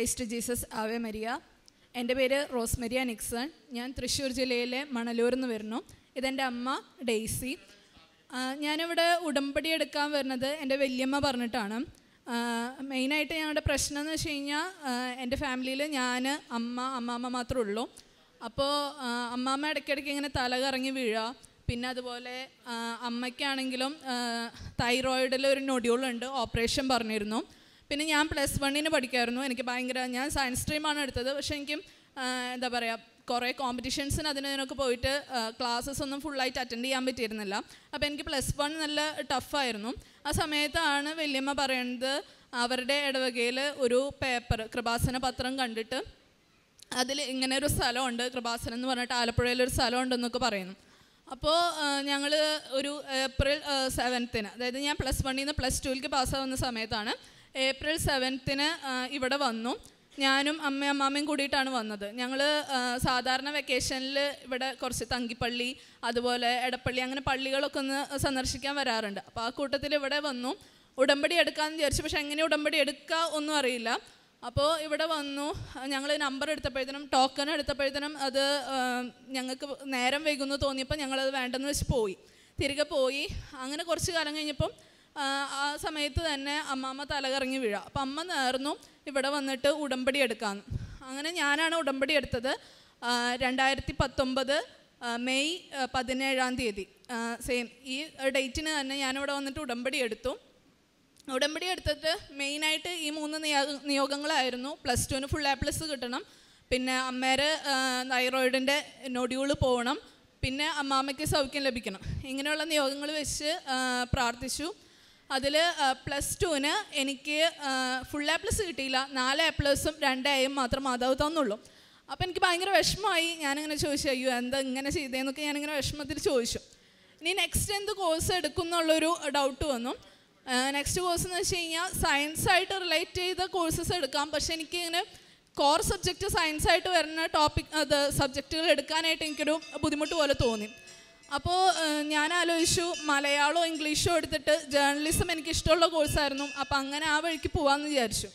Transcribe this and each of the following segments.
Christ Jesus Ave Maria. എൻ്റെ പേര് Rosemaria Nixon. ഞാൻ തൃശ്ശൂർ ജില്ലയിലെ മണലൂരിൽ നിന്ന് വരുന്നു. ഇതെൻ്റെ അമ്മ ഡെയ്സി. ഞാനിവിടെ ഉടമ്പടി എടുക്കാൻ വരുന്നത് എൻ്റെ വല്യമ്മ പറഞ്ഞിട്ടാണ്. മെയിനായിട്ട് ഞങ്ങളുടെ പ്രശ്നം എന്ന് വെച്ച് കഴിഞ്ഞാൽ എൻ്റെ ഫാമിലിയിൽ ഞാൻ, അമ്മാമ്മ മാത്രമേ ഉള്ളൂ. അപ്പോൾ അമ്മാമ്മ ഇടയ്ക്കിടയ്ക്ക് ഇങ്ങനെ തല കറങ്ങി വീഴുക. പിന്നെ അതുപോലെ അമ്മയ്ക്കാണെങ്കിലും തൈറോയിഡിൽ ഒരു നൊഡ്യൂളുണ്ട്, ഓപ്പറേഷൻ പറഞ്ഞിരുന്നു. പിന്നെ ഞാൻ +1 പഠിക്കായിരുന്നു. എനിക്ക് ഞാൻ സയൻസ് സ്ട്രീമാണ് എടുത്തത്. പക്ഷേ എനിക്ക് എന്താ പറയുക, കുറേ കോമ്പറ്റീഷൻസിന് അതിനൊക്കെ പോയിട്ട് ക്ലാസ്സസ് ഒന്നും ഫുള്ളായിട്ട് അറ്റൻഡ് ചെയ്യാൻ പറ്റിയിരുന്നില്ല. അപ്പോൾ എനിക്ക് +1 നല്ല ടഫായിരുന്നു. ആ സമയത്താണ് വല്യമ്മ പറയുന്നത്, അവരുടെ ഇടവകയിൽ ഒരു പേപ്പർ, കൃപാസന പത്രം കണ്ടിട്ട് അതിൽ ഇങ്ങനെ ഒരു സ്ഥലമുണ്ട്, കൃപാസനം എന്ന് പറഞ്ഞിട്ട് ആലപ്പുഴയിലൊരു സ്ഥലമുണ്ടെന്നൊക്കെ പറയുന്നു. അപ്പോൾ ഞങ്ങൾ ഒരു April 7, അതായത് ഞാൻ +1 നിന്ന് +2 പാസ്സാവുന്ന സമയത്താണ്, April 7 ഇവിടെ വന്നു. ഞാനും അമ്മയും കൂടിയിട്ടാണ് വന്നത്. ഞങ്ങൾ സാധാരണ വെക്കേഷനിൽ ഇവിടെ കുറച്ച് തങ്കിപ്പള്ളി, അതുപോലെ എടപ്പള്ളി, അങ്ങനെ പള്ളികളൊക്കെ ഒന്ന് സന്ദർശിക്കാൻ വരാറുണ്ട്. അപ്പോൾ ആ കൂട്ടത്തിൽ ഇവിടെ വന്നു. ഉടമ്പടി എടുക്കാമെന്ന് വിചാരിച്ചു. പക്ഷേ എങ്ങനെ ഉടമ്പടി എടുക്കുക ഒന്നും അറിയില്ല. അപ്പോൾ ഇവിടെ വന്നു. ഞങ്ങൾ നമ്പർ എടുത്തപ്പോഴത്തേനും, ടോക്കൺ എടുത്തപ്പോഴത്തേനും അത് ഞങ്ങൾക്ക് നേരം വൈകുന്നു തോന്നിയപ്പോൾ ഞങ്ങളത് വേണ്ടെന്ന് വെച്ച് തിരികെ പോയി. അങ്ങനെ കുറച്ച് കാലം കഴിഞ്ഞപ്പം ആ സമയത്ത് തന്നെ അമ്മാമ്മ തലകറങ്ങി വീഴുക. അപ്പം അമ്മ നേർന്നു ഇവിടെ വന്നിട്ട് ഉടമ്പടി എടുക്കാമെന്ന്. അങ്ങനെ ഞാനാണ് ഉടമ്പടി എടുത്തത്. 2019 മെയ് 17 സെയിം ഈ ഡേറ്റിന് തന്നെ ഞാനിവിടെ വന്നിട്ട് ഉടമ്പടി എടുത്തു. ഉടമ്പടി എടുത്തിട്ട് മെയിനായിട്ട് ഈ 3 നിയോഗങ്ങളായിരുന്നു. +2 ഫുൾ A+ കിട്ടണം, പിന്നെ അമ്മേരെ തൈറോയിഡിൻ്റെ നൊഡ്യൂള് പോകണം, പിന്നെ അമ്മാമ്മയ്ക്ക് സൗഖ്യം ലഭിക്കണം. ഇങ്ങനെയുള്ള നിയോഗങ്ങൾ വെച്ച് പ്രാർത്ഥിച്ചു. അതിൽ +2 എനിക്ക് ഫുൾ A+ കിട്ടിയില്ല. 4 A+ഉം 2 Aയും മാത്രം മാതാവ് തന്നുള്ളൂ. അപ്പോൾ എനിക്ക് ഭയങ്കര വിഷമമായി. ഞാനിങ്ങനെ ചോദിച്ചു, അയ്യോ എന്താ ഇങ്ങനെ ചെയ്തതെന്നൊക്കെ ഞാനിങ്ങനെ വിഷമത്തിൽ ചോദിച്ചു. ഇനി നെക്സ്റ്റ് എന്ത് കോഴ്സ് എടുക്കും എന്നുള്ളൊരു ഡൗട്ട് വന്നു. നെക്സ്റ്റ് കോഴ്സ് എന്ന് വെച്ച് കഴിഞ്ഞാൽ സയൻസായിട്ട് റിലേറ്റ് ചെയ്ത കോഴ്സസ് എടുക്കാം. പക്ഷേ എനിക്കിങ്ങനെ കോർ സബ്ജക്റ്റ് സയൻസായിട്ട് വരുന്ന സബ്ജക്റ്റുകൾ എടുക്കാനായിട്ട് എനിക്കൊരു ബുദ്ധിമുട്ട് പോലെ തോന്നി. അപ്പോൾ ഞാൻ ആലോചിച്ചു, മലയാളമോ ഇംഗ്ലീഷോ എടുത്തിട്ട് ജേർണലിസം എനിക്കിഷ്ടമുള്ള കോഴ്സായിരുന്നു. അപ്പോൾ അങ്ങനെ ആ വഴിക്ക് പോകാമെന്ന് വിചാരിച്ചു.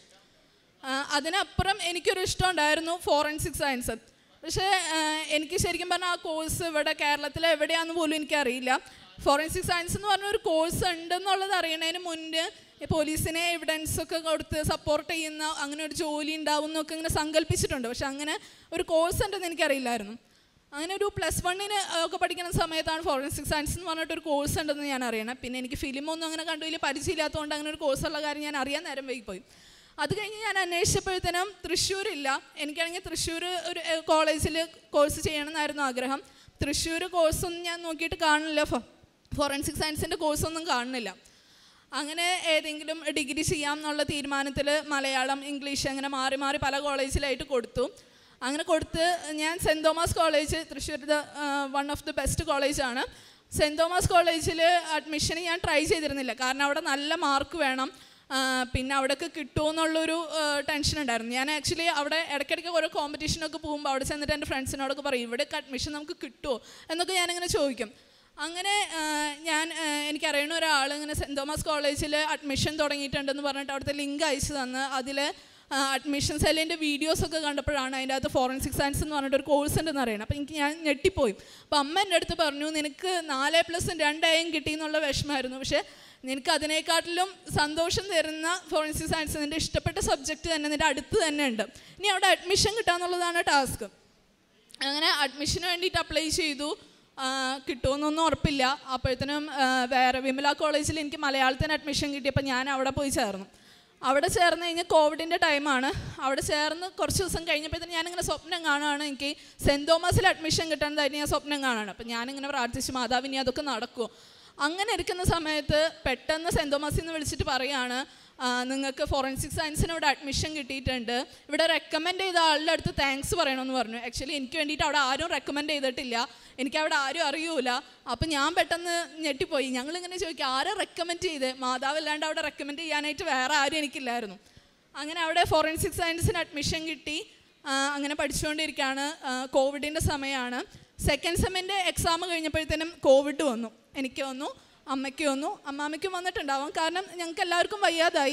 അതിനപ്പുറം എനിക്കൊരു ഇഷ്ടം ഉണ്ടായിരുന്നു ഫോറൻസിക് സയൻസ്. പക്ഷേ എനിക്ക് ശരിക്കും പറഞ്ഞാൽ ആ കോഴ്സ് ഇവിടെ കേരളത്തിൽ എവിടെയാണെന്ന് പോലും എനിക്കറിയില്ല. ഫോറൻസിക് സയൻസ് എന്ന് പറഞ്ഞൊരു കോഴ്സ് ഉണ്ടെന്നുള്ളത് അറിയണതിന് മുന്നേ പോലീസിനെ എവിഡൻസൊക്കെ കൊടുത്ത് സപ്പോർട്ട് ചെയ്യുന്ന അങ്ങനെ ഒരു ജോലി ഉണ്ടാവും എന്നൊക്കെ ഇങ്ങനെ സങ്കല്പിച്ചിട്ടുണ്ട്. പക്ഷെ അങ്ങനെ ഒരു കോഴ്സ് ഉണ്ടെന്ന് എനിക്കറിയില്ലായിരുന്നു. അങ്ങനെ ഒരു +1 ഒക്കെ പഠിക്കുന്ന സമയത്താണ് ഫോറൻസിക് സയൻസ് എന്ന് പറഞ്ഞിട്ടൊരു കോഴ്സ് ഉണ്ടെന്ന് ഞാൻ അറിയണം. പിന്നെ എനിക്ക് ഫിലിമൊന്നും അങ്ങനെ കണ്ടു വലിയ പരിചയമില്ലാത്തതുകൊണ്ട് അങ്ങനെ ഒരു കോഴ്സുള്ള കാര്യം ഞാൻ അറിയാൻ നേരം വൈകിപ്പോയി. അത് കഴിഞ്ഞ് ഞാൻ അന്വേഷിച്ചപ്പോഴത്തേനും തൃശ്ശൂരില്ല. എനിക്കാണെങ്കിൽ തൃശ്ശൂർ ഒരു കോളേജിൽ കോഴ്സ് ചെയ്യണമെന്നായിരുന്നു ആഗ്രഹം. തൃശ്ശൂർ കോഴ്സൊന്നും ഞാൻ നോക്കിയിട്ട് കാണില്ല, ഫോറൻസിക് സയൻസിൻ്റെ കോഴ്സൊന്നും കാണുന്നില്ല. അങ്ങനെ ഏതെങ്കിലും ഡിഗ്രി ചെയ്യാം എന്നുള്ള തീരുമാനത്തിൽ മലയാളം, ഇംഗ്ലീഷ് അങ്ങനെ മാറി മാറി പല കോളേജിലായിട്ട് കൊടുത്തു. അങ്ങനെ കൊടുത്ത് ഞാൻ saint Thomas college, Thrissur one of the best കോളേജാണ്. സെൻറ്റ് തോമസ് കോളേജിൽ അഡ്മിഷന് ഞാൻ ട്രൈ ചെയ്തിരുന്നില്ല. കാരണം അവിടെ നല്ല മാർക്ക് വേണം, പിന്നെ അവിടെയൊക്കെ കിട്ടുമോ എന്നുള്ളൊരു ടെൻഷൻ ഉണ്ടായിരുന്നു. ഞാൻ ആക്ച്വലി അവിടെ ഇടയ്ക്കിടയ്ക്ക് ഓരോ കോമ്പറ്റീഷനൊക്കെ പോകുമ്പോൾ അവിടെ ചെന്നിട്ട് എൻ്റെ ഫ്രണ്ട്സിനോടൊക്കെ പറയും, ഇവിടെയൊക്കെ അഡ്മിഷൻ നമുക്ക് കിട്ടുമോ എന്നൊക്കെ ഞാനിങ്ങനെ ചോദിക്കും. അങ്ങനെ എനിക്കറിയുന്ന ഒരാൾ ഇങ്ങനെ സെൻറ്റ് തോമസ് കോളേജിൽ അഡ്മിഷൻ തുടങ്ങിയിട്ടുണ്ടെന്ന് പറഞ്ഞിട്ട് അവിടുത്തെ ലിങ്ക് അയച്ചു തന്ന് അതിൽ അഡ്മിഷൻ സെല്ലിൻ്റെ വീഡിയോസൊക്കെ കണ്ടപ്പോഴാണ് അതിൻ്റെ അകത്ത് ഫോറൻസിക് സയൻസ് എന്ന് പറഞ്ഞിട്ടൊരു കോഴ്സ് ഉണ്ടെന്ന് അറിയണം. അപ്പോൾ ഞാൻ ഞെട്ടിപ്പോയി. അപ്പോൾ അമ്മ എൻ്റെ അടുത്ത് പറഞ്ഞു, നിനക്ക് 4 A+ഉം 2 Aയും കിട്ടി എന്നുള്ള വിഷമമായിരുന്നു. പക്ഷേ നിനക്ക് അതിനേക്കാട്ടിലും സന്തോഷം തരുന്ന ഫോറൻസിക് സയൻസ്, നിൻ്റെ ഇഷ്ടപ്പെട്ട സബ്ജക്റ്റ് തന്നെ നിൻ്റെ അടുത്ത് തന്നെ ഉണ്ട്. ഇനി അവിടെ അഡ്മിഷൻ കിട്ടാന്നുള്ളതാണ് ടാസ്ക്. അങ്ങനെ അഡ്മിഷന് വേണ്ടിയിട്ട് അപ്ലൈ ചെയ്തു. കിട്ടുമെന്നൊന്നും ഉറപ്പില്ല. അപ്പോഴത്തേനും വേറെ വിമല കോളേജിൽ എനിക്ക് മലയാളത്തിന് അഡ്മിഷൻ കിട്ടിയപ്പോൾ ഞാൻ അവിടെ പോയി ചേർന്നു. അവിടെ ചേർന്ന് കഴിഞ്ഞാൽ കോവിഡിൻ്റെ ടൈമാണ്. അവിടെ ചേർന്ന് കുറച്ച് ദിവസം കഴിഞ്ഞപ്പോഴത്തേനും ഞാനിങ്ങനെ സ്വപ്നം കാണുകയാണ്, എനിക്ക് സെൻറ്റ് തോമസിൽ അഡ്മിഷൻ കിട്ടാനായിട്ട് ഞാൻ സ്വപ്നം കാണുകയാണ്. അപ്പോൾ ഞാനിങ്ങനെ പ്രാർത്ഥിച്ചു, മാതാവിനി അതൊക്കെ നടക്കുമോ. അങ്ങനെ ഇരിക്കുന്ന സമയത്ത് പെട്ടെന്ന് സെൻറ്റ് തോമസിൽ നിന്ന് വിളിച്ചിട്ട് പറയുകയാണ്, നിങ്ങൾക്ക് ഫോറൻസിക് സയൻസിന് ഇവിടെ അഡ്മിഷൻ കിട്ടിയിട്ടുണ്ട്, ഇവിടെ റെക്കമെൻഡ് ചെയ്ത ആളുടെ അടുത്ത് താങ്ക്സ് പറയണമെന്ന് പറഞ്ഞു. ആക്ച്വലി എനിക്ക് വേണ്ടിയിട്ട് അവിടെ ആരും റെക്കമെൻഡ് ചെയ്തിട്ടില്ല, എനിക്കവിടെ ആരും അറിയൂല. അപ്പം ഞാൻ പെട്ടെന്ന് ഞെട്ടിപ്പോയി. ഞങ്ങളിങ്ങനെ ചോദിക്കുക, ആരെ റെക്കമെൻഡ് ചെയ്ത്? മാതാവല്ലാണ്ട് അവിടെ റെക്കമെൻഡ് ചെയ്യാനായിട്ട് വേറെ ആരും എനിക്കില്ലായിരുന്നു. അങ്ങനെ അവിടെ ഫോറൻസിക് സയൻസിന് അഡ്മിഷൻ കിട്ടി. അങ്ങനെ പഠിച്ചുകൊണ്ടിരിക്കുകയാണ്. കോവിഡിൻ്റെ സമയമാണ്. സെക്കൻഡ് സെമ്മിൻ്റെ എക്സാം കഴിഞ്ഞപ്പോഴത്തേനും കോവിഡ് വന്നു. എനിക്ക് വന്നു, അമ്മയ്ക്ക് വന്നു, അമ്മാമ്മയ്ക്കും വന്നിട്ടുണ്ടാവും. കാരണം ഞങ്ങൾക്ക് എല്ലാവർക്കും വയ്യാതായി.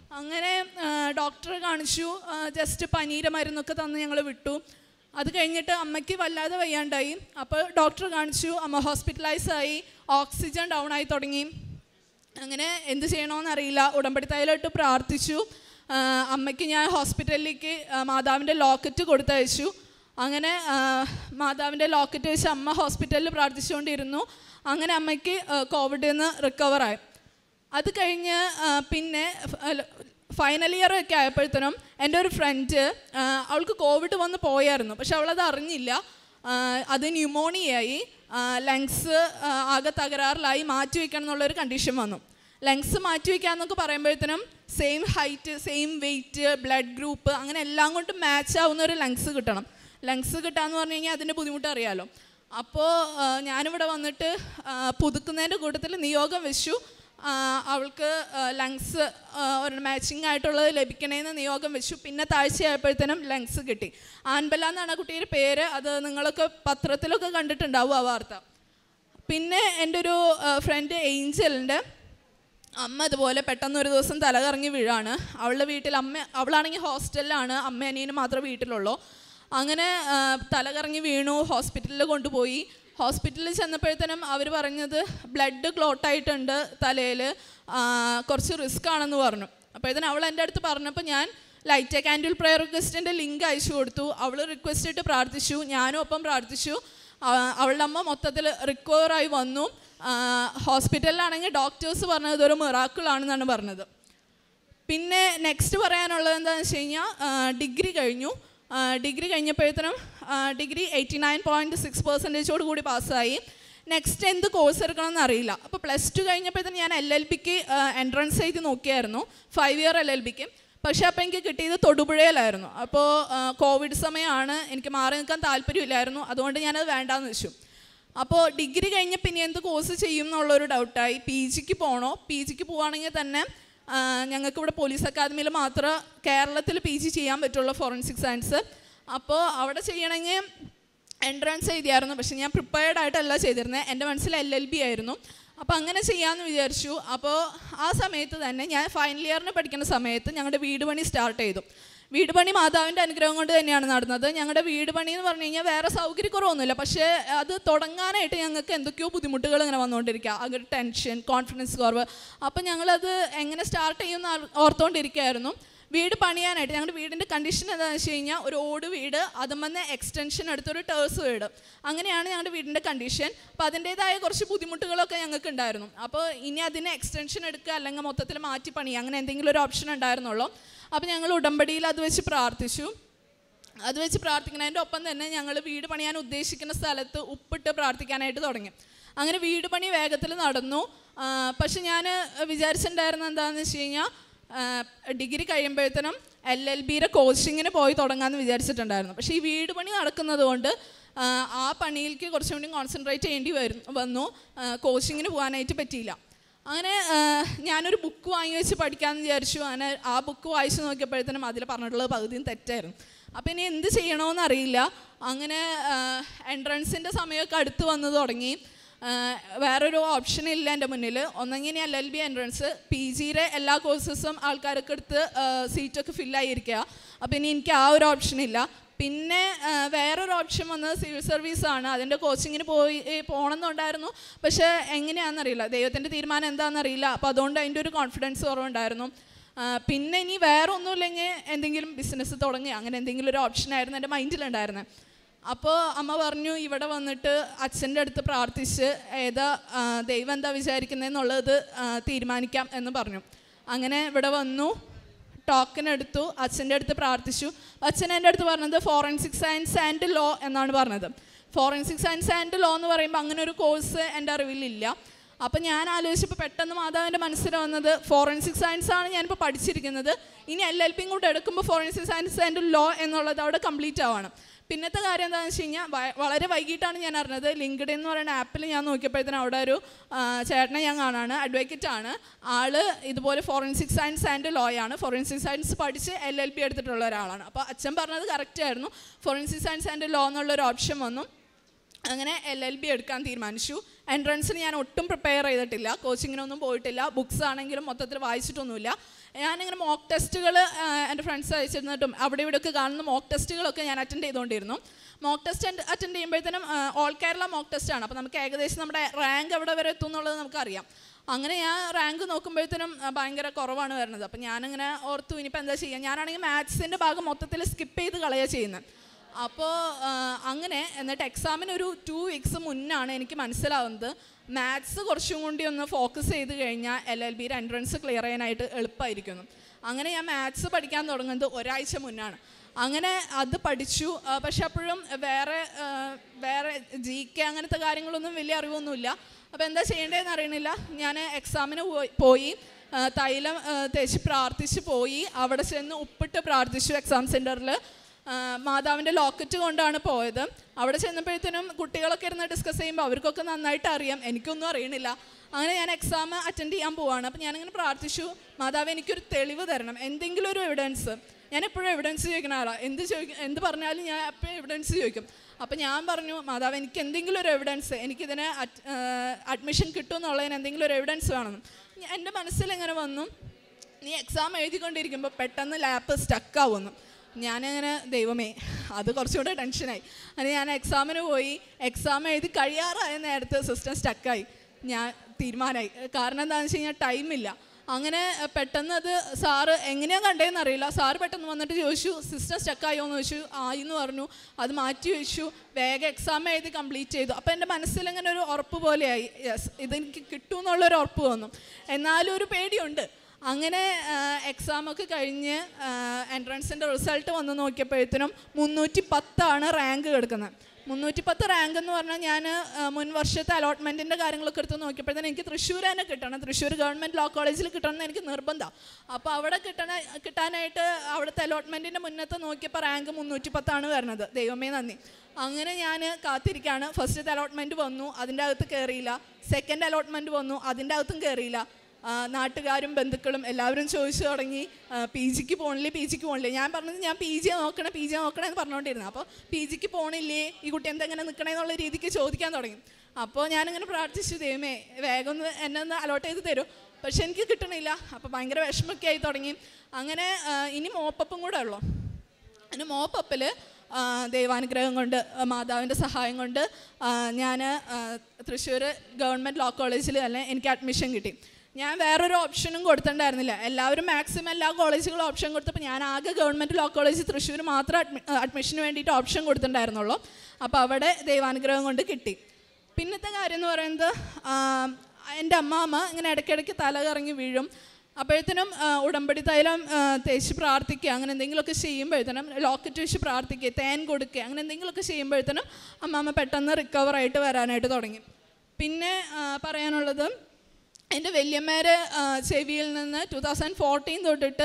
അങ്ങനെ ഡോക്ടറെ കാണിച്ചു, ജസ്റ്റ് പനീരെ മരുന്നൊക്കെ തന്ന് ഞങ്ങൾ വിട്ടു. അത് കഴിഞ്ഞിട്ട് അമ്മയ്ക്ക് വല്ലാതെ വയ്യാണ്ടായി. അപ്പോൾ ഡോക്ടറെ കാണിച്ചു, അമ്മ ഹോസ്പിറ്റലൈസായി, ഓക്സിജൻ ഡൗൺ ആയി തുടങ്ങി. അങ്ങനെ എന്ത് ചെയ്യണമെന്നറിയില്ല. ഉടമ്പടി തൈലമിട്ട് പ്രാർത്ഥിച്ചു. അമ്മയ്ക്ക് ഞാൻ ഹോസ്പിറ്റലിലേക്ക് മാതാവിൻ്റെ ലോക്കറ്റ് കൊടുത്തയച്ചു. അങ്ങനെ മാതാവിൻ്റെ ലോക്കറ്റ് വെച്ച് അമ്മ ഹോസ്പിറ്റലിൽ പ്രാർത്ഥിച്ചുകൊണ്ടിരുന്നു. അങ്ങനെ അമ്മയ്ക്ക് കോവിഡിൽ നിന്ന് റിക്കവറായി. അത് കഴിഞ്ഞ് പിന്നെ ഫൈനൽ ഇയർ ഒക്കെ ആയപ്പോഴത്തേനും എൻ്റെ ഒരു ഫ്രണ്ട്, അവൾക്ക് കോവിഡ് വന്ന് പോയായിരുന്നു, പക്ഷെ അവളത് അറിഞ്ഞില്ല. അത് ന്യൂമോണിയായി, ലങ്സ് ആകെ തകരാറിലായി, മാറ്റിവെക്കണം എന്നുള്ളൊരു കണ്ടീഷൻ വന്നു. ലങ്സ് മാറ്റിവെക്കാമെന്നൊക്കെ പറയുമ്പോഴത്തേനും same height, same weight, blood group, അങ്ങനെ എല്ലാം കൊണ്ടും മാച്ച് ആവുന്ന ഒരു ലങ്സ് കിട്ടണം. ലങ്സ് കിട്ടാമെന്ന് പറഞ്ഞു കഴിഞ്ഞാൽ അതിൻ്റെ ബുദ്ധിമുട്ട് അറിയാമല്ലോ. അപ്പോൾ ഞാനിവിടെ വന്നിട്ട് പുതുക്കുന്നതിൻ്റെ കൂട്ടത്തിൽ നിയോഗം വെച്ചു, അവൾക്ക് ലങ്സ് ഒരു മാച്ചിങ് ആയിട്ടുള്ളത് ലഭിക്കണേന്ന് നിയോഗം വെച്ചു. പിന്നെ താഴ്ചയായപ്പോഴത്തേനും ലങ്സ് കിട്ടി. ആൻബല എന്നാണ് ആ കുട്ടിയുടെ പേര്. അത് നിങ്ങളൊക്കെ പത്രത്തിലൊക്കെ കണ്ടിട്ടുണ്ടാവും ആ വാർത്ത. പിന്നെ എൻ്റെ ഒരു ഫ്രണ്ട് ഏഞ്ചലിൻ്റെ അമ്മ അതുപോലെ പെട്ടെന്നൊരു ദിവസം തലകറങ്ങി വീഴാണ്. അവളുടെ വീട്ടിൽ അവളാണെങ്കിൽ ഹോസ്റ്റലിലാണ്, അമ്മ അനിയനും മാത്രമേ വീട്ടിലുള്ളൂ. അങ്ങനെ തലകറങ്ങി വീണു, ഹോസ്പിറ്റലിൽ കൊണ്ടുപോയി. ഹോസ്പിറ്റലിൽ ചെന്നപ്പോഴത്തേനും അവർ പറഞ്ഞത് ബ്ലഡ് ക്ലോട്ടായിട്ടുണ്ട് തലയിൽ, കുറച്ച് റിസ്ക് ആണെന്ന് പറഞ്ഞു. അപ്പോഴത്തേനും അവൾ എൻ്റെ അടുത്ത് പറഞ്ഞപ്പോൾ ഞാൻ ലൈറ്റ് കാൻഡിൽ പ്രെയർ റിക്വസ്റ്റിൻ്റെ ലിങ്ക് അയച്ചു കൊടുത്തു. അവൾ റിക്വസ്റ്റ് ഇട്ട് പ്രാർത്ഥിച്ചു, ഞാനും ഒപ്പം പ്രാർത്ഥിച്ചു. അവളുടെ അമ്മ മൊത്തത്തിൽ റിക്കവറായി വന്നു. ഹോസ്പിറ്റലിലാണെങ്കിൽ ഡോക്ടേഴ്സ് പറഞ്ഞത് ഇതൊരു മിറാക്കിളാണെന്നാണ് പറഞ്ഞത്. പിന്നെ നെക്സ്റ്റ് പറയാനുള്ളത് എന്താണെന്ന് വെച്ച് കഴിഞ്ഞാൽ ഡിഗ്രി കഴിഞ്ഞു. ഡിഗ്രി കഴിഞ്ഞപ്പോഴത്തേനും ഡിഗ്രി 89.6% കൂടി പാസ്സായി. നെക്സ്റ്റ് എന്ത് കോഴ്സ് എടുക്കണമെന്ന് അറിയില്ല. അപ്പോൾ +2 കഴിഞ്ഞപ്പോഴത്തേനും ഞാൻ LLBക്ക് എൻട്രൻസ് എഴുതി നോക്കിയായിരുന്നു, 5 ഇയർ LLBക്ക്. പക്ഷേ അപ്പോൾ എനിക്ക് കിട്ടിയത് തൊടുപുഴയിലായിരുന്നു. അപ്പോൾ കോവിഡ് സമയമാണ്, എനിക്ക് മാറി നിൽക്കാൻ താല്പര്യമില്ലായിരുന്നു. അതുകൊണ്ട് ഞാനത് വേണ്ടാന്ന് വെച്ചു. അപ്പോൾ ഡിഗ്രി കഴിഞ്ഞ് പിന്നെ എന്ത് കോഴ്സ് ചെയ്യും എന്നുള്ളൊരു ഡൗട്ടായി. PGക്ക് പോകണോ? PGക്ക് പോവുകയാണെങ്കിൽ തന്നെ ഞങ്ങൾക്കിവിടെ പോലീസ് അക്കാദമിയിൽ മാത്രമേ കേരളത്തിൽ PG ചെയ്യാൻ പറ്റുള്ളൂ, ഫോറൻസിക് സയൻസ്. അപ്പോൾ അവിടെ ചെയ്യണമെങ്കിൽ എൻട്രൻസ് എഴുതിയായിരുന്നു. പക്ഷേ ഞാൻ പ്രിപ്പയർഡ് ആയിട്ടല്ല ചെയ്തിരുന്നത്, എൻ്റെ മനസ്സിൽ LLB ആയിരുന്നു. അപ്പോൾ അങ്ങനെ ചെയ്യാമെന്ന് വിചാരിച്ചു. അപ്പോൾ ആ സമയത്ത് തന്നെ ഞാൻ ഫൈനൽ ഇയറിന് പഠിക്കുന്ന സമയത്ത് ഞങ്ങളുടെ വീട് പണി സ്റ്റാർട്ട് ചെയ്തു. വീട് പണി മാതാവിൻ്റെ അനുഗ്രഹം കൊണ്ട് തന്നെയാണ് നടന്നത്. ഞങ്ങളുടെ വീട് പണി എന്ന് പറഞ്ഞു കഴിഞ്ഞാൽ വേറെ സൗകര്യക്കുറവൊന്നുമില്ല, പക്ഷേ അത് തുടങ്ങാനായിട്ട് ഞങ്ങൾക്ക് എന്തൊക്കെയോ ബുദ്ധിമുട്ടുകൾ ഇങ്ങനെ വന്നുകൊണ്ടിരിക്കുക. അതൊരു ടെൻഷൻ, കോൺഫിഡൻസ് കുറവ്. അപ്പോൾ ഞങ്ങളത് എങ്ങനെ സ്റ്റാർട്ട് ചെയ്യുമെന്ന് ഓർത്തുകൊണ്ടിരിക്കുകയായിരുന്നു. വീട് പണിയാനായിട്ട് ഞങ്ങളുടെ വീടിൻ്റെ കണ്ടീഷൻ എന്താണെന്ന് വെച്ച് കഴിഞ്ഞാൽ ഒരു ഓട് വീട്, അതുമെന്ന് എക്സ്റ്റൻഷൻ എടുത്തൊരു ടേഴ്സ് വീട്, അങ്ങനെയാണ് ഞങ്ങളുടെ വീടിൻ്റെ കണ്ടീഷൻ. അപ്പോൾ അതിൻ്റേതായ കുറച്ച് ബുദ്ധിമുട്ടുകളൊക്കെ ഞങ്ങൾക്ക് ഉണ്ടായിരുന്നു. അപ്പോൾ ഇനി അതിന് എക്സ്റ്റൻഷൻ എടുക്കുക അല്ലെങ്കിൽ മൊത്തത്തിൽ മാറ്റി പണിയുക, അങ്ങനെ എന്തെങ്കിലും ഒരു ഓപ്ഷൻ ഉണ്ടായിരുന്നുള്ളൂ. അപ്പോൾ ഞങ്ങൾ ഉടമ്പടിയിൽ അത് വെച്ച് പ്രാർത്ഥിച്ചു. അത് വെച്ച് പ്രാർത്ഥിക്കുന്നതിൻ്റെ ഒപ്പം തന്നെ ഞങ്ങൾ വീട് പണിയാൻ ഉദ്ദേശിക്കുന്ന സ്ഥലത്ത് ഉപ്പിട്ട് പ്രാർത്ഥിക്കാനായിട്ട് തുടങ്ങി. അങ്ങനെ വീട് പണി വേഗത്തിൽ നടന്നു. പക്ഷെ ഞാൻ വിചാരിച്ചിട്ടുണ്ടായിരുന്നത് എന്താണെന്ന് വെച്ച് കഴിഞ്ഞാൽ ഡിഗ്രി കഴിയുമ്പോഴത്തേനും LLBയുടെ കോച്ചിങ്ങിന് പോയി തുടങ്ങാമെന്ന് വിചാരിച്ചിട്ടുണ്ടായിരുന്നു. പക്ഷേ ഈ വീട് പണി നടക്കുന്നത് കൊണ്ട് ആ പണിയിലേക്ക് കുറച്ചും കൂടി കോൺസെൻട്രേറ്റ് ചെയ്യേണ്ടി വന്നു. കോച്ചിങ്ങിന് പോകാനായിട്ട് പറ്റിയില്ല. അങ്ങനെ ഞാനൊരു ബുക്ക് വാങ്ങി വെച്ച് പഠിക്കാമെന്ന് വിചാരിച്ചു. അങ്ങനെ ആ ബുക്ക് വായിച്ച് നോക്കിയപ്പോഴത്തേനും അതിൽ പറഞ്ഞിട്ടുള്ളത് പകുതിയും തെറ്റായിരുന്നു. അപ്പോൾ ഇനി എന്ത് ചെയ്യണമെന്ന് അറിയില്ല. അങ്ങനെ എൻട്രൻസിൻ്റെ സമയമൊക്കെ അടുത്ത് വന്ന് തുടങ്ങി. വേറൊരു ഓപ്ഷൻ ഇല്ല എൻ്റെ മുന്നിൽ. ഒന്നെങ്കിൽ LLB എൻട്രൻസ്, PGയുടെ എല്ലാ കോഴ്സസും ആൾക്കാരൊക്കെ എടുത്ത് സീറ്റൊക്കെ ഫില്ലായിരിക്കുക. അപ്പോൾ ഇനി എനിക്ക് ആ ഒരു ഓപ്ഷൻ ഇല്ല. പിന്നെ വേറൊരു ഓപ്ഷൻ വന്നത് സിവിൽ സർവീസാണ്. അതിൻ്റെ കോച്ചിങ്ങിന് പോകണമെന്നുണ്ടായിരുന്നു, പക്ഷേ എങ്ങനെയാണെന്നറിയില്ല, ദൈവത്തിൻ്റെ തീരുമാനം എന്താണെന്നറിയില്ല. അപ്പോൾ അതുകൊണ്ട് അതിൻ്റെ ഒരു കോൺഫിഡൻസ് കുറവുണ്ടായിരുന്നു. പിന്നെ ഇനി വേറെ ഒന്നുമില്ലെങ്കിൽ എന്തെങ്കിലും ബിസിനസ് തുടങ്ങി, അങ്ങനെ എന്തെങ്കിലും ഒരു ഓപ്ഷനായിരുന്നു എൻ്റെ മൈൻഡിലുണ്ടായിരുന്നത്. അപ്പോൾ അമ്മ പറഞ്ഞു ഇവിടെ വന്നിട്ട് അച്ഛൻ്റെ അടുത്ത് പ്രാർത്ഥിച്ച് ദൈവം എന്താ വിചാരിക്കുന്നതെന്നുള്ളത് തീരുമാനിക്കാം എന്ന് പറഞ്ഞു. അങ്ങനെ ഇവിടെ വന്നു, ടോക്കൺ എടുത്തു, അച്ഛൻ്റെ അടുത്ത് പ്രാർത്ഥിച്ചു. അച്ഛൻ എൻ്റെ അടുത്ത് പറഞ്ഞത് ഫോറൻസിക് സയൻസ് ആൻഡ് ലോ എന്നാണ് പറഞ്ഞത്. ഫോറൻസിക് സയൻസ് ആൻഡ് ലോ എന്ന് പറയുമ്പോൾ അങ്ങനെ ഒരു കോഴ്സ് എൻ്റെ അറിവിലില്ല. അപ്പം ഞാൻ ആലോചിച്ചപ്പോൾ പെട്ടെന്ന് മാതാവിൻ്റെ മനസ്സിൽ വന്നത് ഫോറൻസിക് സയൻസ് ആണ് ഞാനിപ്പോൾ പഠിച്ചിരിക്കുന്നത്, ഇനി LLB കൂടെ എടുക്കുമ്പോൾ ഫോറൻസിക് സയൻസ് ആൻഡ് ലോ എന്നുള്ളത് അവിടെ കംപ്ലീറ്റ് ആവണം. പിന്നത്തെ കാര്യം എന്താണെന്ന് വെച്ച് കഴിഞ്ഞാൽ വളരെ വൈകിട്ടാണ് ഞാൻ അറിഞ്ഞത്. ലിങ്ക്ഡ് എന്ന് പറയുന്ന ആപ്പിൽ ഞാൻ നോക്കിയപ്പോഴത്തേനും അവിടെ ഒരു ചേട്ടനെ ഞാൻ കാണാണ്, അഡ്വക്കേറ്റാണ്. ആള് ഇതുപോലെ ഫോറൻസിക് സയൻസ് ആൻഡ് ലോ ആണ്, ഫോറൻസിക് സയൻസ് പഠിച്ച് LLB എടുത്തിട്ടുള്ള ഒരാളാണ്. അപ്പോൾ അച്ഛൻ പറഞ്ഞത് കറക്റ്റ് ആയിരുന്നു. ഫോറൻസിക് സയൻസ് ആൻഡ് ലോ എന്നുള്ളൊരു ഓപ്ഷൻ വന്നു. അങ്ങനെ LLB എടുക്കാൻ തീരുമാനിച്ചു. എൻട്രൻസിന് ഞാൻ ഒട്ടും പ്രിപ്പയർ ചെയ്തിട്ടില്ല, കോച്ചിങ്ങിനൊന്നും പോയിട്ടില്ല, ബുക്സ് ആണെങ്കിലും മൊത്തത്തിൽ വായിച്ചിട്ടൊന്നുമില്ല. ഞാനിങ്ങനെ മോക്ക് ടെസ്റ്റുകൾ എൻ്റെ ഫ്രണ്ട്സ് അയച്ചിരുന്നിട്ടും അവിടെ ഇവിടെയൊക്കെ കാണുന്ന മോക്ക് ടെസ്റ്റുകളൊക്കെ ഞാൻ അറ്റൻഡ് ചെയ്തുകൊണ്ടിരുന്നു. മോക്ക് ടെസ്റ്റ് അറ്റൻഡ് ചെയ്യുമ്പോഴത്തേനും ഓൾ കേരള മോക്ക് ടെസ്റ്റാണ്, അപ്പോൾ നമുക്ക് ഏകദേശം നമ്മുടെ റാങ്ക് എവിടെ വരെ എത്തും എന്നുള്ളത് നമുക്കറിയാം. അങ്ങനെ ഞാൻ റാങ്ക് നോക്കുമ്പോഴത്തേനും ഭയങ്കര കുറവാണ് വരുന്നത്. അപ്പോൾ ഞാനിങ്ങനെ ഓർത്തു ഇനിയിപ്പോൾ എന്താ ചെയ്യുക. ഞാനാണെങ്കിൽ മാത്സിൻ്റെ ഭാഗം മൊത്തത്തിൽ സ്കിപ്പ് ചെയ്ത് കളയുക ചെയ്യുന്നത്. അപ്പോൾ അങ്ങനെ എന്നിട്ട് എക്സാമിന് ഒരു 2 weeks മുന്നാണ് എനിക്ക് മനസ്സിലാവുന്നത് മാത്സ് കുറച്ചും കൂടി ഒന്ന് ഫോക്കസ് ചെയ്ത് കഴിഞ്ഞാൽ LLBയുടെ എൻട്രൻസ് ക്ലിയർ ചെയ്യാനായിട്ട് എളുപ്പമായിരിക്കുന്നു. അങ്ങനെ ഞാൻ മാത്സ് പഠിക്കാൻ തുടങ്ങുന്നത് ഒരാഴ്ച മുന്നാണ്. അങ്ങനെ അത് പഠിച്ചു. പക്ഷെ അപ്പോഴും വേറെ GK അങ്ങനത്തെ കാര്യങ്ങളൊന്നും വലിയ അറിവൊന്നുമില്ല. അപ്പോൾ എന്താ ചെയ്യേണ്ടതെന്ന് അറിയണില്ല. ഞാൻ എക്സാമിന് പോയി തൈലം തേച്ച് പ്രാർത്ഥിച്ച് പോയി. അവിടെ ചെന്ന് ഉപ്പിട്ട് പ്രാർത്ഥിച്ചു. എക്സാം സെൻറ്ററിൽ മാതാവിൻ്റെ ലോക്കറ്റ് കൊണ്ടാണ് പോയത്. അവിടെ ചെന്നപ്പോഴത്തേനും കുട്ടികളൊക്കെ ഇരുന്ന് ഡിസ്കസ് ചെയ്യുമ്പോൾ അവർക്കൊക്കെ നന്നായിട്ട് അറിയാം, എനിക്കൊന്നും അറിയണില്ല. അങ്ങനെ ഞാൻ എക്സാം അറ്റൻഡ് ചെയ്യാൻ പോവാണ്. അപ്പോൾ ഞാനിങ്ങനെ പ്രാർത്ഥിച്ചു, മാതാവ് എനിക്കൊരു തെളിവ് തരണം, എന്തെങ്കിലും ഒരു എവിഡൻസ്. ഞാൻ എപ്പോഴും എവിഡൻസ് ചോദിക്കുന്ന ആളാണ്. എന്ത് പറഞ്ഞാലും ഞാൻ എപ്പോഴും എവിഡൻസ് ചോദിക്കും. അപ്പോൾ ഞാൻ പറഞ്ഞു, മാതാവ് എനിക്ക് എന്തെങ്കിലും ഒരു എവിഡൻസ്, എനിക്കിതിന് അഡ്മിഷൻ കിട്ടുമെന്നുള്ളതിന് എന്തെങ്കിലും ഒരു എവിഡൻസ് വേണമെന്ന്. എൻ്റെ മനസ്സിലിങ്ങനെ വന്നു, നീ എക്സാം എഴുതിക്കൊണ്ടിരിക്കുമ്പോൾ പെട്ടെന്ന് ലാപ്പ് സ്റ്റക്കാവുന്നു. ഞാനങ്ങനെ ദൈവമേ, അത് കുറച്ചുകൂടെ ടെൻഷനായി. അങ്ങനെ ഞാൻ എക്സാമിന് പോയി. എക്സാം എഴുതി കഴിയാറായ നേരത്തെ സിസ്റ്റം സ്റ്റക്കായി. ഞാൻ തീരുമാനമായി. കാരണം എന്താണെന്ന് വെച്ച് കഴിഞ്ഞാൽ ടൈമില്ല. അങ്ങനെ പെട്ടെന്ന് അത് സാറ് എങ്ങനെയാണ് കണ്ടതെന്ന് അറിയില്ല. സാറ് പെട്ടെന്ന് വന്നിട്ട് ചോദിച്ചു, സിസ്റ്റം സ്റ്റക്കായോ എന്ന് ചോദിച്ചു. ആയിന്ന് പറഞ്ഞു. അത് മാറ്റി വെച്ചു. വേഗം എക്സാം എഴുതി കംപ്ലീറ്റ് ചെയ്തു. അപ്പോൾ എൻ്റെ മനസ്സിലിങ്ങനെ ഒരു ഉറപ്പ് പോലെയായി, യെസ് ഇതെനിക്ക് കിട്ടുമെന്നുള്ളൊരു ഉറപ്പ് വന്നു. എന്നാലും ഒരു പേടിയുണ്ട്. അങ്ങനെ എക്സാമൊക്കെ കഴിഞ്ഞ് എൻട്രൻസിൻ്റെ റിസൾട്ട് വന്ന് നോക്കിയപ്പോഴത്തേനും 310 റാങ്ക് കിടക്കുന്നത്. 310 റാങ്ക് എന്ന് പറഞ്ഞാൽ ഞാൻ മുൻ വർഷത്തെ അലോട്ട്മെൻറ്റിൻ്റെ കാര്യങ്ങളൊക്കെ എടുത്ത് നോക്കിയപ്പോഴത്തേനും എനിക്ക് തൃശ്ശൂർ തന്നെ കിട്ടണം. തൃശ്ശൂർ ഗവൺമെൻറ് ലോ കോളേജിൽ കിട്ടണമെന്ന് എനിക്ക് നിർബന്ധമാണ്. അപ്പോൾ അവിടെ കിട്ടാനായിട്ട് അവിടുത്തെ അലോട്ട്മെൻറ്റിൻ്റെ മുന്നത്തെ നോക്കിയപ്പോൾ റാങ്ക് 310 വരുന്നത്. ദൈവമേ നന്ദി. അങ്ങനെ ഞാൻ കാത്തിരിക്കുകയാണ്. ഫസ്റ്റത്തെ അലോട്ട്മെൻറ്റ് വന്നു, അതിൻ്റെ അകത്ത് കയറിയില്ല. സെക്കൻഡ് അലോട്ട്മെൻറ്റ് വന്നു, അതിൻ്റെ അകത്തും കയറിയില്ല. നാട്ടുകാരും ബന്ധുക്കളും എല്ലാവരും ചോദിച്ചു തുടങ്ങി, PGക്ക് പോകണില്ലേ. ഞാൻ പറഞ്ഞത് ഞാൻ PG നോക്കണേ എന്ന് പറഞ്ഞുകൊണ്ടിരുന്നു. അപ്പോൾ PGക്ക് പോകണില്ലേ, ഈ കുട്ടി എന്തെങ്ങനെ നിൽക്കണേ എന്നുള്ള രീതിക്ക് ചോദിക്കാൻ തുടങ്ങി. അപ്പോൾ ഞാനിങ്ങനെ പ്രാർത്ഥിച്ചു, ദൈവമേ വേഗം എന്നെ ഒന്ന് അലോട്ട് ചെയ്ത് തരും. പക്ഷെ എനിക്ക് കിട്ടണില്ല. അപ്പോൾ ഭയങ്കര വിഷമമൊക്കെ ആയി തുടങ്ങി. അങ്ങനെ ഇനി മോപ്പപ്പും കൂടെ ഉള്ളൂ. അതിന് മോപ്പപ്പിൽ ദൈവാനുഗ്രഹം കൊണ്ട് മാതാവിൻ്റെ സഹായം കൊണ്ട് ഞാൻ തൃശ്ശൂർ ഗവൺമെൻറ് ലോ കോളേജിൽ തന്നെ എനിക്ക് അഡ്മിഷൻ കിട്ടി. ഞാൻ വേറൊരു ഓപ്ഷനും കൊടുത്തിട്ടുണ്ടായിരുന്നില്ല. എല്ലാവരും മാക്സിമം എല്ലാ കോളേജുകളും ഓപ്ഷൻ കൊടുത്തപ്പോൾ ഞാൻ ആകെ ഗവൺമെൻറ് ലോ കോളേജ് തൃശ്ശൂർ മാത്രം അഡ്മിഷന് വേണ്ടിയിട്ട് ഓപ്ഷൻ കൊടുത്തിട്ടുണ്ടായിരുന്നുള്ളൂ. അപ്പോൾ അവിടെ ദൈവാനുഗ്രഹം കൊണ്ട് കിട്ടി. പിന്നത്തെ കാര്യം എന്ന് പറയുന്നത്, എൻ്റെ അമ്മാമ്മ ഇങ്ങനെ ഇടയ്ക്കിടയ്ക്ക് തല കറങ്ങി വീഴും. അപ്പോഴത്തേനും ഉടമ്പടി തൈലം തേച്ച് പ്രാർത്ഥിക്കുക, അങ്ങനെ എന്തെങ്കിലുമൊക്കെ ചെയ്യുമ്പോഴത്തേനും ലോക്കറ്റ് വെച്ച് പ്രാർത്ഥിക്കുക, തേൻ കൊടുക്കുക, അങ്ങനെ എന്തെങ്കിലുമൊക്കെ ചെയ്യുമ്പോഴത്തേനും അമ്മാമ്മ പെട്ടെന്ന് റിക്കവറായിട്ട് വരാനായിട്ട് തുടങ്ങി. പിന്നെ പറയാനുള്ളത്, എൻ്റെ വല്യമ്മേരെ ചെവിയിൽ നിന്ന് 2014 തൊട്ടിട്ട്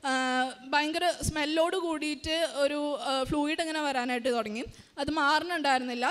ഭയങ്കര സ്മെല്ലോട് കൂടിയിട്ട് ഒരു ഫ്ലൂയിഡ് ഇങ്ങനെ വരാനായിട്ട് തുടങ്ങി. അത് മാറുന്നുണ്ടായിരുന്നില്ല.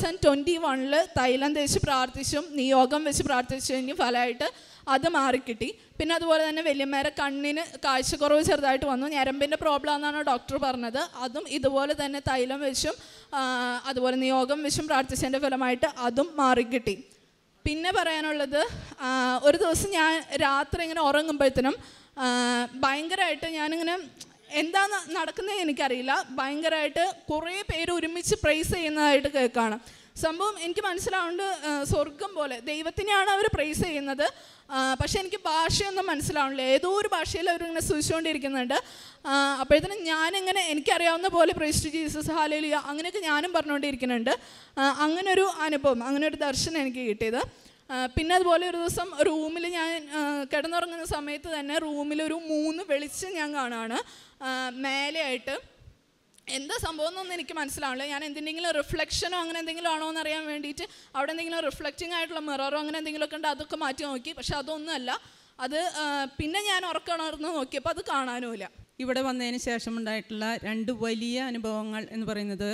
2021 തൈലം തേച്ച് പ്രാർത്ഥിച്ചും നിയോഗം വെച്ച് പ്രാർത്ഥിച്ചതിന് ഫലമായിട്ട് അത് മാറിക്കിട്ടി. പിന്നെ അതുപോലെ തന്നെ വല്യമ്മേരെ കണ്ണിന് കാഴ്ചക്കുറവ് ചെറുതായിട്ട് വന്നു. ഞരമ്പിൻ്റെ പ്രോബ്ലം എന്നാണ് ഡോക്ടർ പറഞ്ഞത്. അതും ഇതുപോലെ തന്നെ തൈലം വെച്ചും അതുപോലെ നിയോഗം വെച്ചും പ്രാർത്ഥിച്ചതിൻ്റെ ഫലമായിട്ട് അതും മാറിക്കിട്ടി. പിന്നെ പറയാനുള്ളത്, ഒരു ദിവസം ഞാൻ രാത്രി ഇങ്ങനെ ഉറങ്ങുമ്പോഴത്തേനും ഭയങ്കരമായിട്ട് ഞാനിങ്ങനെ എന്താ നടക്കുന്നത് എനിക്കറിയില്ല, ഭയങ്കരമായിട്ട് കുറേ പേര് ഒരുമിച്ച് പ്രൈസ് ചെയ്യുന്നതായിട്ട് കേൾക്കുകയാണ്. സംഭവം എനിക്ക് മനസ്സിലാവുന്നുണ്ട്, സ്വർഗം പോലെ ദൈവത്തിനെയാണ് അവർ പ്രൈസ് ചെയ്യുന്നത്. പക്ഷേ എനിക്ക് ഭാഷയൊന്നും മനസ്സിലാവണില്ല. ഏതോ ഒരു ഭാഷയിൽ അവരിങ്ങനെ സൂചിച്ചുകൊണ്ടിരിക്കുന്നുണ്ട്. അപ്പോഴത്തേനും ഞാനിങ്ങനെ എനിക്കറിയാവുന്ന പോലെ പ്രൈസ് ടു ജീസസ്, ഹല്ലേലൂയ, അങ്ങനെയൊക്കെ ഞാനും പറഞ്ഞുകൊണ്ടിരിക്കുന്നുണ്ട്. അങ്ങനൊരു അനുഭവം, അങ്ങനെ ഒരു ദർശനം എനിക്ക് കിട്ടിയത്. പിന്നെ അതുപോലെ ഒരു ദിവസം റൂമിൽ ഞാൻ കിടന്നുറങ്ങുന്ന സമയത്ത് തന്നെ റൂമിലൊരു 3 വെളിച്ചം ഞാൻ കാണുകയാണ് മേലെയായിട്ട്. എന്താ സംഭവം എന്നൊന്നും എനിക്ക് മനസ്സിലാവില്ല. ഞാൻ എന്തെങ്കിലും റിഫ്ലക്ഷനോ അങ്ങനെ എന്തെങ്കിലും ആണോ എന്ന് അറിയാൻ വേണ്ടിയിട്ട് അവിടെ എന്തെങ്കിലും റിഫ്ലക്റ്റിംഗ് ആയിട്ടുള്ള മിററോ അങ്ങനെ എന്തെങ്കിലുമൊക്കെ ഉണ്ട്, അതൊക്കെ മാറ്റി നോക്കി. പക്ഷെ അതൊന്നുമല്ല. അത് പിന്നെ ഞാൻ ഉറക്കണർന്ന് നോക്കിയപ്പോൾ അത് കാണാനുമില്ല. ഇവിടെ വന്നതിന് ശേഷം ഉണ്ടായിട്ടുള്ള 2 വലിയ അനുഭവങ്ങൾ എന്ന് പറയുന്നത്,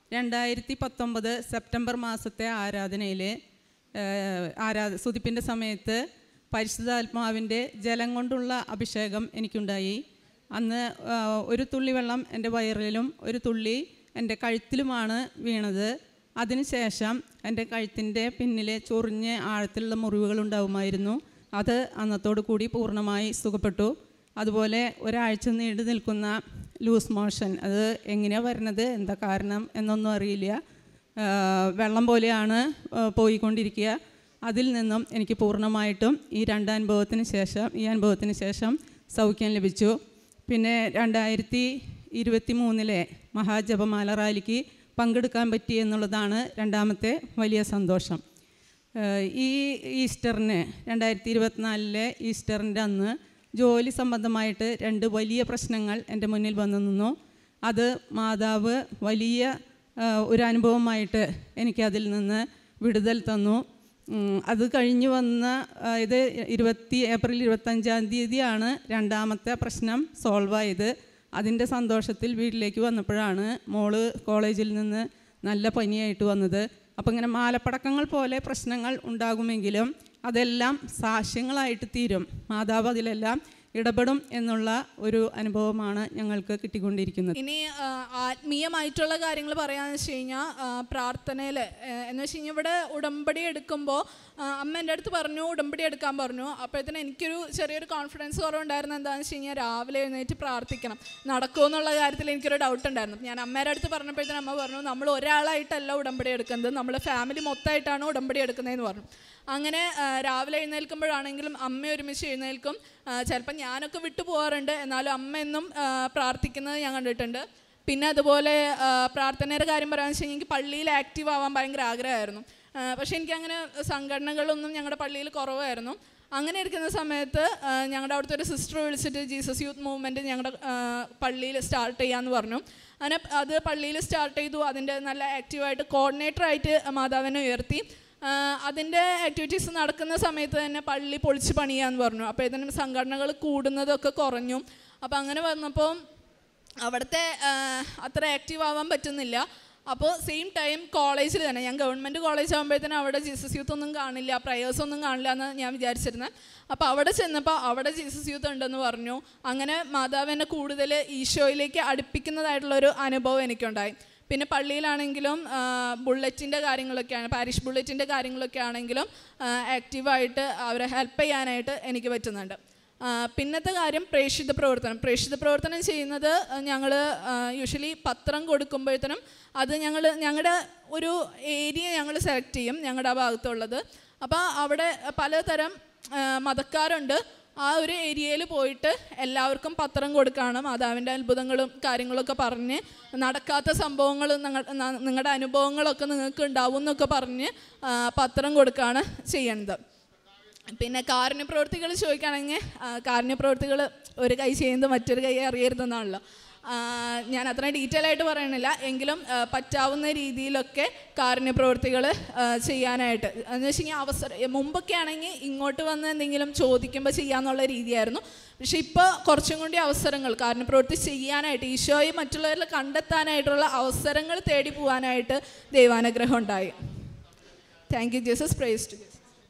2019 സെപ്റ്റംബർ മാസത്തെ ആരാധനയിൽ സുതിപ്പിൻ്റെ സമയത്ത് പരിശുദ്ധാത്മാവിൻ്റെ ജലം കൊണ്ടുള്ള അഭിഷേകം എനിക്കുണ്ടായി. അന്ന് ഒരു തുള്ളി വെള്ളം എൻ്റെ വയറിലും ഒരു തുള്ളി എൻ്റെ കഴുത്തിലുമാണ് വീണത്. അതിനുശേഷം എൻ്റെ കഴുത്തിൻ്റെ പിന്നിലെ ചൊറിഞ്ഞ് ആഴത്തിലുള്ള മുറിവുകളുണ്ടാവുമായിരുന്നു. അത് അന്നത്തോടു കൂടി പൂർണ്ണമായി സുഖപ്പെട്ടു. അതുപോലെ ഒരാഴ്ച നീണ്ടു നിൽക്കുന്ന ലൂസ് മോഷൻ, അത് എങ്ങനെയാണ് വരുന്നത്, എന്താ കാരണം എന്നൊന്നും അറിയില്ല. വെള്ളം പോലെയാണ് പോയിക്കൊണ്ടിരിക്കുക. അതിൽ നിന്നും എനിക്ക് പൂർണ്ണമായിട്ടും ഈ അനുഭവത്തിന് ശേഷം സൗഖ്യം ലഭിച്ചു. പിന്നെ 2023 മഹാജപമാല റാലിക്ക് പങ്കെടുക്കാൻ പറ്റി എന്നുള്ളതാണ് രണ്ടാമത്തെ വലിയ സന്തോഷം. ഈ ഈസ്റ്ററിന് 2024 ഈസ്റ്ററിൻ്റെ അന്ന് ജോലി സംബന്ധമായിട്ട് 2 വലിയ പ്രശ്നങ്ങൾ എൻ്റെ മുന്നിൽ വന്നു നിന്നു. അത് മാതാവ് വലിയ ഒരു അനുഭവമായിട്ട് എനിക്കതിൽ നിന്ന് വിടുതൽ തന്നു. അത് കഴിഞ്ഞ് വന്ന ഇത് ഏപ്രിൽ 25 രണ്ടാമത്തെ പ്രശ്നം സോൾവ് ആയത്. അതിൻ്റെ സന്തോഷത്തിൽ വീട്ടിലേക്ക് വന്നപ്പോഴാണ് മോള് കോളേജിൽ നിന്ന് നല്ല പനിയായിട്ട് വന്നത്. അപ്പോൾ ഇങ്ങനെ മാലപ്പടക്കങ്ങൾ പോലെ പ്രശ്നങ്ങൾ ഉണ്ടാകുമെങ്കിലും അതെല്ലാം സാക്ഷ്യങ്ങളായിട്ട് തീരും. മാതാവ് അതിലെല്ലാം ഇടപെടും എന്നുള്ള ഒരു അനുഭവമാണ് ഞങ്ങൾക്ക് കിട്ടിക്കൊണ്ടിരിക്കുന്നത്. ഇനി ആത്മീയമായിട്ടുള്ള കാര്യങ്ങൾ പറയാന്ന് വെച്ച് കഴിഞ്ഞാൽ പ്രാർത്ഥനയിൽ എന്ന് വെച്ച് കഴിഞ്ഞാൽ ഇവിടെ ഉടമ്പടി എടുക്കുമ്പോൾ അമ്മ എൻ്റെ അടുത്ത് പറഞ്ഞു ഉടമ്പടി എടുക്കാൻ പറഞ്ഞു. അപ്പോഴത്തേനും എനിക്കൊരു ചെറിയൊരു കോൺഫിഡൻസ് കുറവുണ്ടായിരുന്നു. എന്താണെന്ന് വെച്ച് കഴിഞ്ഞാൽ രാവിലെ എഴുന്നേറ്റ് പ്രാർത്ഥിക്കണം നടക്കുമോ എന്നുള്ള കാര്യത്തിൽ എനിക്കൊരു ഡൗട്ട് ഉണ്ടായിരുന്നു. ഞാൻ അമ്മയുടെ അടുത്ത് പറഞ്ഞപ്പോഴത്തേനും അമ്മ പറഞ്ഞു നമ്മൾ ഒരാളായിട്ടല്ല ഉടമ്പടി എടുക്കുന്നത്, നമ്മൾ ഫാമിലി മൊത്തമായിട്ടാണ് ഉടമ്പടി എടുക്കുന്നതെന്ന് പറഞ്ഞു. അങ്ങനെ രാവിലെ എഴുന്നേൽക്കുമ്പോഴാണെങ്കിലും അമ്മ ഒരുമിച്ച് എഴുന്നേൽക്കും. ചിലപ്പോൾ ഞാനൊക്കെ വിട്ടു പോകാറുണ്ട്, എന്നാലും അമ്മ എന്നും പ്രാർത്ഥിക്കുന്നത് ഞാൻ കണ്ടിട്ടുണ്ട്. പിന്നെ അതുപോലെ പ്രാർത്ഥനയുടെ കാര്യം പറയാമെന്ന് വെച്ച് കഴിഞ്ഞാൽ എനിക്ക് പള്ളിയിൽ ആക്റ്റീവ് ആവാൻ ഭയങ്കര ആഗ്രഹമായിരുന്നു. പക്ഷേ എനിക്കങ്ങനെ സംഘടനകളൊന്നും ഞങ്ങളുടെ പള്ളിയിൽ കുറവായിരുന്നു. അങ്ങനെ ഇരിക്കുന്ന സമയത്ത് ഞങ്ങളുടെ അവിടുത്തെ ഒരു സിസ്റ്റർ വിളിച്ചിട്ട് ജീസസ് യൂത്ത് മൂവ്മെൻറ്റ് ഞങ്ങളുടെ പള്ളിയിൽ സ്റ്റാർട്ട് ചെയ്യാമെന്ന് പറഞ്ഞു. അങ്ങനെ അത് പള്ളിയിൽ സ്റ്റാർട്ട് ചെയ്തു. അതിൻ്റെ നല്ല ആക്റ്റീവായിട്ട് കോർഡിനേറ്ററായിട്ട് മാതാവിനെ ഉയർത്തി. അതിൻ്റെ ആക്ടിവിറ്റീസ് നടക്കുന്ന സമയത്ത് തന്നെ പള്ളി പൊളിച്ച് പണിയാന്ന് പറഞ്ഞു. അപ്പോൾ ഇതിനും സംഘടനകൾ കൂടുന്നതൊക്കെ കുറഞ്ഞു. അപ്പോൾ അങ്ങനെ വന്നപ്പോൾ അവിടുത്തെ അത്ര ആക്റ്റീവ് ആവാൻ പറ്റുന്നില്ല. അപ്പോൾ സെയിം ടൈം കോളേജിൽ തന്നെ, ഞാൻ ഗവൺമെൻറ് കോളേജ് ആകുമ്പോഴത്തേനും അവിടെ ജീസസ് യൂത്ത് ഒന്നും കാണില്ല, പ്രയേഴ്സ് ഒന്നും കാണില്ല എന്ന് ഞാൻ വിചാരിച്ചിരുന്നത്. അപ്പോൾ അവിടെ ചെന്നപ്പോൾ അവിടെ ജീസസ് യൂത്ത് ഉണ്ടെന്ന് പറഞ്ഞു. അങ്ങനെ മാതാവിനെ കൂടുതൽ ഈശോയിലേക്ക് അടുപ്പിക്കുന്നതായിട്ടുള്ളൊരു അനുഭവം എനിക്കുണ്ടായി. പിന്നെ പള്ളിയിലാണെങ്കിലും ബുള്ളറ്റിൻ്റെ കാര്യങ്ങളൊക്കെയാണ്, പാരിഷ് ബുള്ളറ്റിൻ്റെ കാര്യങ്ങളൊക്കെ ആണെങ്കിലും ആക്റ്റീവായിട്ട് അവരെ ഹെൽപ്പ് ചെയ്യാനായിട്ട് എനിക്ക് പറ്റുന്നുണ്ട്. പിന്നത്തെ കാര്യം പ്രേക്ഷിത പ്രവർത്തനം ചെയ്യുന്നത് ഞങ്ങൾ യൂഷ്വലി പത്രം കൊടുക്കുമ്പോഴത്തേനും അത് ഞങ്ങളുടെ ഒരു ഏരിയ ഞങ്ങൾ സെലക്ട് ചെയ്യും, ഞങ്ങളുടെ ആ ഭാഗത്തുള്ളത്. അപ്പോൾ അവിടെ പലതരം മതക്കാരുണ്ട്. ആ ഒരു ഏരിയയിൽ പോയിട്ട് എല്ലാവർക്കും പത്രം കൊടുക്കുകയാണ്. മാതാവിൻ്റെ അത്ഭുതങ്ങളും കാര്യങ്ങളൊക്കെ പറഞ്ഞ് നടക്കാത്ത സംഭവങ്ങൾ നിങ്ങളുടെ അനുഭവങ്ങളൊക്കെ നിങ്ങൾക്ക് ഉണ്ടാവും എന്നൊക്കെ പറഞ്ഞ് പത്രം കൊടുക്കുകയാണ് ചെയ്യേണ്ടത്. പിന്നെ കാരുണ്യപ്രവൃത്തികൾ ചോദിക്കുകയാണെങ്കിൽ കാരുണ്യപ്രവൃത്തികൾ ഒരു കൈ ചെയ്യുന്നത് മറ്റൊരു കൈ അറിയരുതെന്നാണല്ലോ. ഞാൻ അത്ര ഡീറ്റെയിൽ ആയിട്ട് പറയണില്ല, എങ്കിലും പറ്റാവുന്ന രീതിയിലൊക്കെ കാരുണ്യപ്രവൃത്തികൾ ചെയ്യാനായിട്ട് എന്ന് വെച്ച് കഴിഞ്ഞാൽ മുമ്പൊക്കെ ആണെങ്കിൽ ഇങ്ങോട്ട് വന്ന് എന്തെങ്കിലും ചോദിക്കുമ്പോൾ ചെയ്യാമെന്നുള്ള രീതിയായിരുന്നു. പക്ഷെ ഇപ്പോൾ കുറച്ചും കൂടി അവസരങ്ങൾ കാരുണ്യപ്രവൃത്തി ചെയ്യാനായിട്ട് ഈശോയെ മറ്റുള്ളവരിൽ കണ്ടെത്താനായിട്ടുള്ള അവസരങ്ങൾ തേടി പോകാനായിട്ട് ദൈവാനുഗ്രഹം ഉണ്ടായി. Thank you Jesus, praise to Jesus.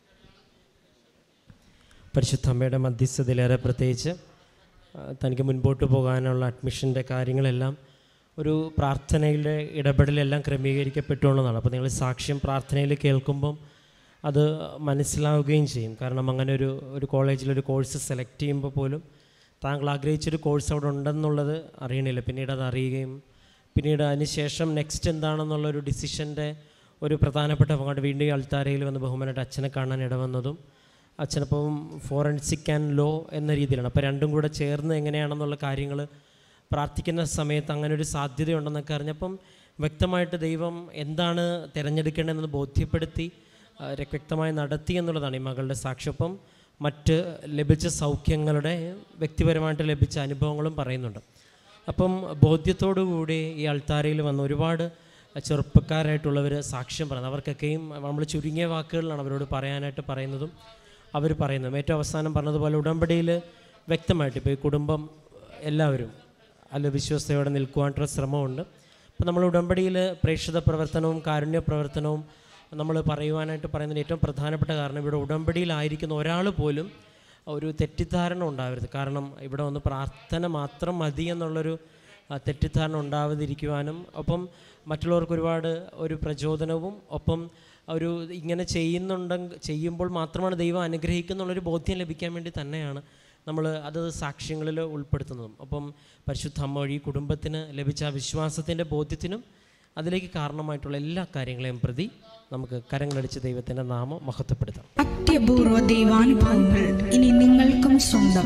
പരിശുദ്ധ അമ്മയുടെ മധ്യസ്ഥതയിലേറെ പ്രത്യേകിച്ച് തനിക്ക് മുൻപോട്ട് പോകാനുള്ള അഡ്മിഷൻ്റെ കാര്യങ്ങളെല്ലാം ഒരു പ്രാർത്ഥനയിലെ ഇടപെടലെല്ലാം ക്രമീകരിക്കപ്പെട്ടുള്ളതാണ്. അപ്പോൾ നിങ്ങൾ സാക്ഷ്യം പ്രാർത്ഥനയിൽ കേൾക്കുമ്പം അത് മനസ്സിലാവുകയും ചെയ്യും. കാരണം അങ്ങനെ ഒരു കോളേജിലൊരു കോഴ്സ് സെലക്ട് ചെയ്യുമ്പോൾ പോലും താങ്കൾ ആഗ്രഹിച്ചൊരു കോഴ്സ് അവിടെ ഉണ്ടെന്നുള്ളത് അറിയണില്ല. പിന്നീട് അത് അറിയുകയും പിന്നീട് അതിന് ശേഷം നെക്സ്റ്റ് എന്താണെന്നുള്ളൊരു ഡിസിഷൻ്റെ ഒരു പ്രധാനപ്പെട്ട പങ്കാണ് വീണ്ടും ഈ അൾത്താരയിൽ വന്ന് ബഹുമാനമായിട്ട് അച്ഛനെ കാണാൻ ഇടവന്നതും. അച്ഛനപ്പം ഫോറൻസിക് ആൻഡ് ലോ എന്ന രീതിയിലാണ്. അപ്പോൾ രണ്ടും കൂടെ ചേർന്ന് എങ്ങനെയാണെന്നുള്ള കാര്യങ്ങൾ പ്രാർത്ഥിക്കുന്ന സമയത്ത് അങ്ങനെ ഒരു സാധ്യതയുണ്ടെന്നൊക്കെ അറിഞ്ഞപ്പം വ്യക്തമായിട്ട് ദൈവം എന്താണ് തിരഞ്ഞെടുക്കേണ്ടതെന്ന് ബോധ്യപ്പെടുത്തി വ്യക്തമായി നടത്തി എന്നുള്ളതാണ് ഈ മകളുടെ സാക്ഷ്യപ്പം. മറ്റ് ലഭിച്ച സൗഖ്യങ്ങളുടെ വ്യക്തിപരമായിട്ട് ലഭിച്ച അനുഭവങ്ങളും പറയുന്നുണ്ട്. അപ്പം ബോധ്യത്തോടുകൂടി ഈ അൾത്താരയിൽ വന്ന് ഒരുപാട് ചെറുപ്പക്കാരായിട്ടുള്ളവർ സാക്ഷ്യം പറയുന്നത്, അവർക്കൊക്കെയും നമ്മൾ ചുരുങ്ങിയ വാക്കുകളിലാണ് അവരോട് പറയാനായിട്ട് പറയുന്നതും അവർ പറയുന്നതും. ഏറ്റവും അവസാനം പറഞ്ഞതുപോലെ ഉടമ്പടിയിൽ വ്യക്തമായിട്ട് ഇപ്പോൾ ഈ കുടുംബം എല്ലാവരും അല്ല വിശ്വസ്തയോടെ നിൽക്കുവാനായിട്ടുള്ള ശ്രമമുണ്ട്. അപ്പോൾ നമ്മൾ ഉടമ്പടിയിൽ പ്രേക്ഷിത പ്രവർത്തനവും കാരുണ്യ പ്രവർത്തനവും നമ്മൾ പറയുവാനായിട്ട് പറയുന്നതിന് ഏറ്റവും പ്രധാനപ്പെട്ട കാരണം ഇവിടെ ഉടമ്പടിയിലായിരിക്കുന്ന ഒരാൾ പോലും ഒരു തെറ്റിദ്ധാരണ ഉണ്ടാവരുത്. കാരണം ഇവിടെ വന്ന് പ്രാർത്ഥന മാത്രം മതി എന്നുള്ളൊരു തെറ്റിദ്ധാരണ ഉണ്ടാവാതിരിക്കുവാനും ഒപ്പം മറ്റുള്ളവർക്ക് ഒരുപാട് ഒരു പ്രചോദനവും ഒപ്പം ഒരു ഇങ്ങനെ ചെയ്യുമ്പോൾ മാത്രമാണ് ദൈവം അനുഗ്രഹിക്കുന്നുള്ളൊരു ബോധ്യം ലഭിക്കാൻ വേണ്ടി തന്നെയാണ് നമ്മൾ അത് സാക്ഷ്യങ്ങളിൽ ഉൾപ്പെടുത്തുന്നതും. ഒപ്പം പരിശുദ്ധ അമ്മ വഴി കുടുംബത്തിന് ലഭിച്ച ആ വിശ്വാസത്തിൻ്റെ ബോധ്യത്തിനും അതിലേക്ക് കാരണമായിട്ടുള്ള എല്ലാ കാര്യങ്ങളെയും പ്രതി നമുക്ക് കരങ്ങളടിച്ച് ദൈവത്തിൻ്റെ നാമം മഹത്വപ്പെടുത്താം. അത്യപൂർവ ദൈവാനുഭവങ്ങൾ ഇനി നിങ്ങൾക്കും സ്വന്തം.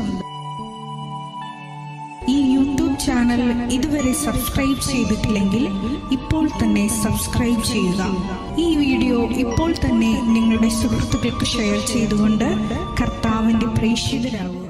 ഈ യൂട്യൂബ് ചാനൽ ഇതുവരെ സബ്സ്ക്രൈബ് ചെയ്തിട്ടില്ലെങ്കിൽ ഇപ്പോൾ തന്നെ സബ്സ്ക്രൈബ് ചെയ്യുക. ഈ വീഡിയോ ഇപ്പോൾ തന്നെ നിങ്ങളുടെ സുഹൃത്തുക്കൾക്ക് ഷെയർ ചെയ്തുകൊണ്ട് കർത്താവിൻ്റെ പ്രേക്ഷിതരാകുക.